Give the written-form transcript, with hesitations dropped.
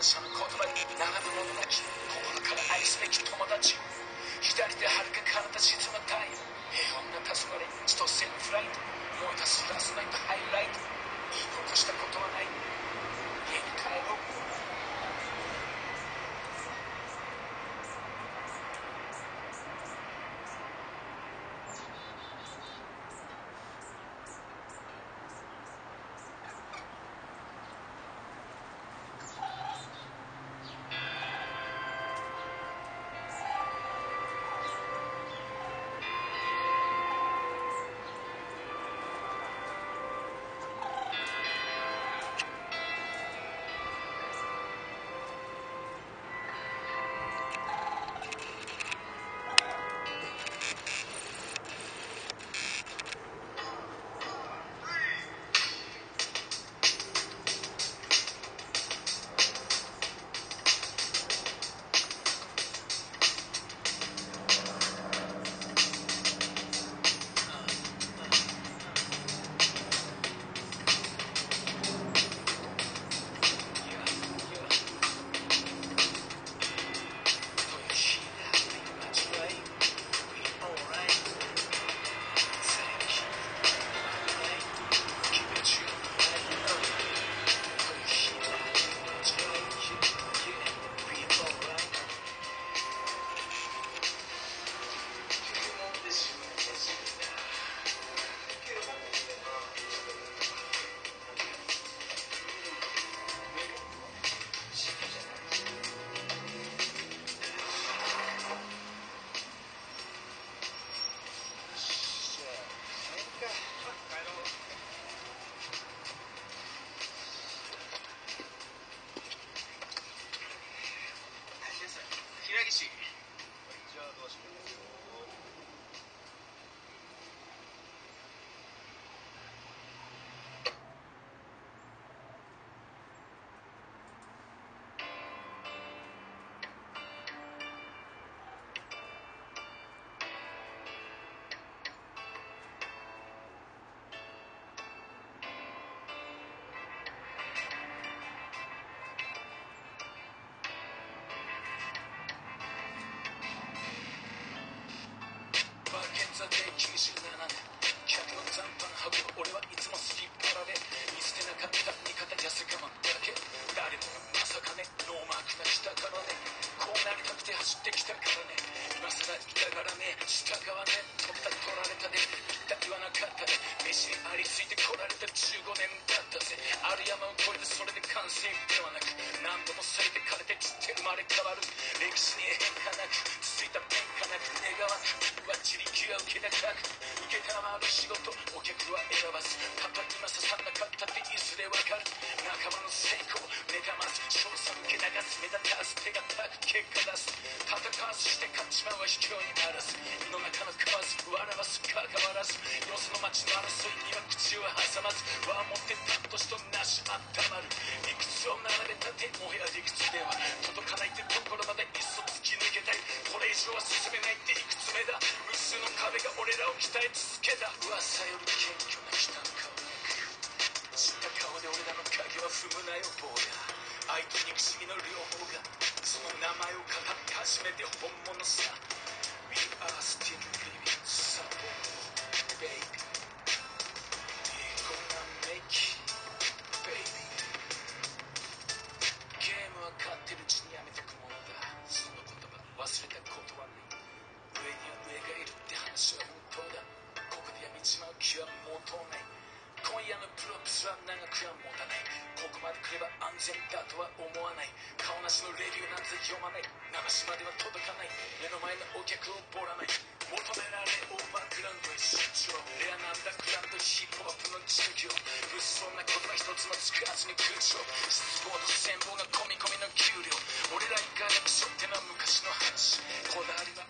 謝の言葉に並ぶものなき心から愛すべき友達、左手はるか彼方沈む太陽、平穏な黄昏、千歳のフライト、燃えたすラストナイトハイライト、言い残したことはない、家に帰ろう。平岸、じゃあどうしよう。現在で97年、客の残飯運ぶ俺はいつもすりっぱらで、見捨てなかった味方じゃせかまっただけ、誰もがまさかね、ノーマークなしたからね、こうなりたくて走ってきたからね、今さら痛がらねえ、従わねえ、取った取られたで、言った言わなかったで、飯にありついてこられた15年だったぜ、ある山を越えてそれで完成ではなく、何度も裂いて枯れて散って生まれ変わる、歴史に変化なく、続いた変化なく願わく、わっちり気が受けなく受けたまる仕事、お客は選ばず、たとえ今刺さんなかったっていずれわかる、仲間の成功妬まず、賞賛受け流す、目立たず手が高く結果出す、戦わずして勝ちまうは卑怯にならず、胃の中の蛙笑わす関わらず、よその町の争いには口を挟まず、和をもってたっとしとなしあったまる、理屈を並べたってもはや理屈では届かないってところまでいっそ突き抜けたい、これ以上は進めないっていくつ目だ、無数の壁が俺らを鍛え続けた、噂より謙虚な人の顔なく、知った顔で俺らの影は踏むなよ坊や、愛と憎しみの両方がその名前を語って初めて本物さ、 We are still living support baby, we gonna make it baby、 ゲームは勝ってるうちにやめてくものだ、その言葉忘れたことはない、上には上がいるって話は本当だ、ここでやめちまう気はもうとうない、今夜のプロプスは長くは持たない、ここまで来れば安全だとは思わない、顔なしのレビューなんて読まない、流しまでは届かない、目の前のお客をボラない、求められオーバーグラウンドへ出張、レアなんだグランドヒップホップの授業、物騒な言葉一つも使わずに空調、失望と戦望が込み込みの給料、俺ら以外のクソってのは昔の話、こだわりは